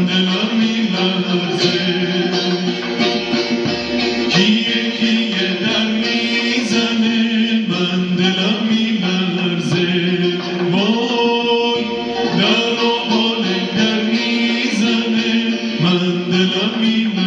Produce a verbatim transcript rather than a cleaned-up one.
دلم میلرزه کیه کیه در میزنه من دلم میلرزه وای در و حال در میزنه من دلم میلرزه